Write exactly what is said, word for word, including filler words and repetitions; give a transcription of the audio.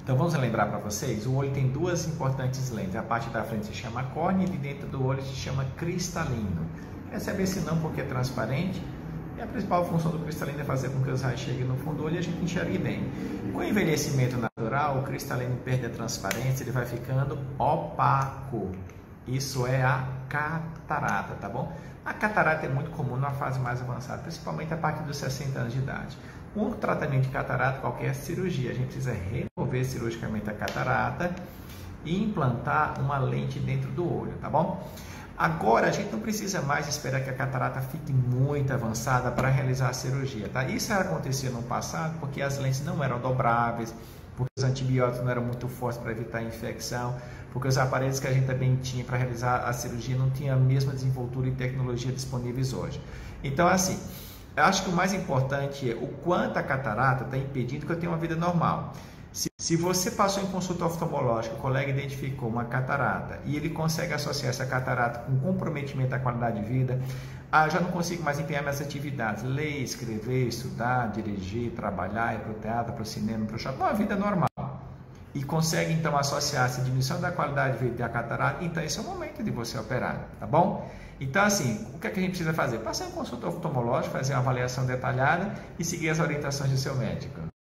Então vamos lembrar para vocês, o olho tem duas importantes lentes, a parte da frente se chama córnea e de dentro do olho se chama cristalino. Recebe esse não porque é transparente, e a principal função do cristalino é fazer com que os raios cheguem no fundo do olho e a gente enxergue bem. Com o envelhecimento natural, o cristalino perde a transparência, ele vai ficando opaco. Isso é a catarata, tá bom? A catarata é muito comum na fase mais avançada, principalmente a partir dos sessenta anos de idade. Um tratamento de catarata, qualquer cirurgia, a gente precisa remover cirurgicamente a catarata e implantar uma lente dentro do olho, tá bom? Agora, a gente não precisa mais esperar que a catarata fique muito avançada para realizar a cirurgia, tá? Isso acontecia no passado porque as lentes não eram dobráveis, porque os antibióticos não eram muito fortes para evitar a infecção, porque os aparelhos que a gente também tinha para realizar a cirurgia não tinham a mesma desenvoltura e tecnologia disponíveis hoje. Então, assim, eu acho que o mais importante é o quanto a catarata está impedindo que eu tenha uma vida normal. Se, se você passou em consulta oftalmológica, o colega identificou uma catarata e ele consegue associar essa catarata com comprometimento da qualidade de vida, ah, eu já não consigo mais empenhar minhas atividades, ler, escrever, estudar, dirigir, trabalhar, ir para o teatro, para o cinema, para o shopping, uma vida normal. E consegue então associar essa diminuição da qualidade de vida e a catarata, então esse é o momento de você operar, tá bom? Então assim, o que é que a gente precisa fazer? Passar em consulta oftalmológica, fazer uma avaliação detalhada e seguir as orientações do seu médico.